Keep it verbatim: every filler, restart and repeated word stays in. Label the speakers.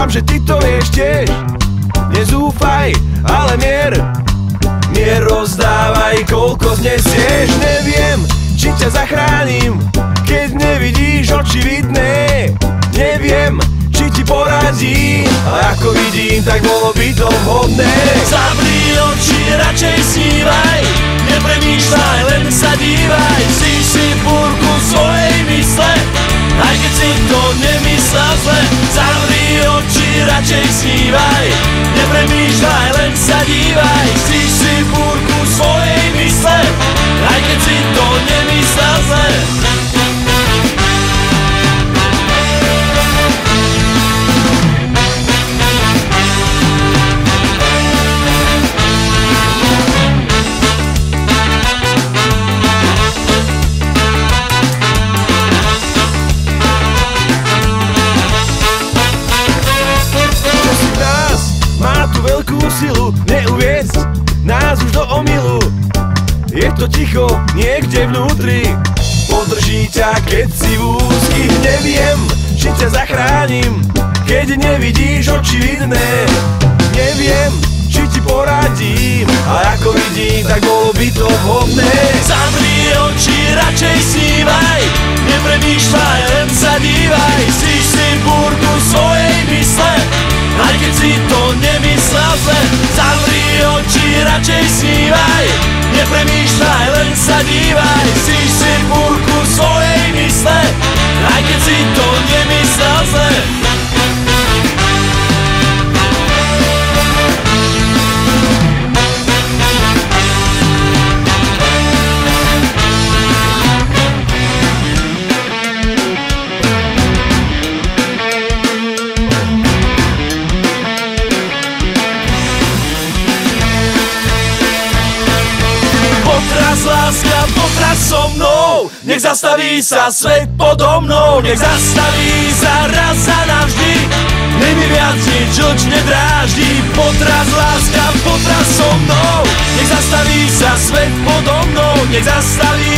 Speaker 1: dúfam, že ty to vieš tiež. Nezúfaj, ale mier, mier rozdávaj, koľko znesieš. Neviem, či ťa zachránim, keď nevidíš očividné. Neviem, či ti poradím, ale ako vidím, tak bolo by to vhodné.
Speaker 2: Zavri oči, radšej snívaj, nepremýšľaj, len sa dívaj. Stíš si búrku svojej mysle, aj keď si to nemyslel zle. Zavri oči, radšej snívaj, nepremýšľaj, len sa dívaj. Stíš si búrku svojej mysle, aj keď si to nemyslel zle.
Speaker 1: Silu neuviesť nás už do omylu. Je to ticho niekde vnútri, podrží ťa, keď si v úzkých. Neviem, či ťa zachránim, keď nevidíš očividné. Neviem, či ti poradím, ale ako vidím, tak bolo by to vhodné.
Speaker 2: Zavri oči, radšej snívaj, nepremýšľaj, len sa dívaj. Stíš si búrku svojej mysle, aj keď si to nemyslel zle. Zavri oči, radšej snívaj, nepremýšľaj, len sa dívaj. Stíš si búrku svojej mysle, aj keď si to nemyslel zle. Láska, potras so mnou, nech zastaví sa svet podo mnou. Nech zastaví sa raz a navždy, nech mi viac nič oč nedráždi. Potras, láska, potras so mnou, nech zastaví sa svet podo mnou. Nech zastaví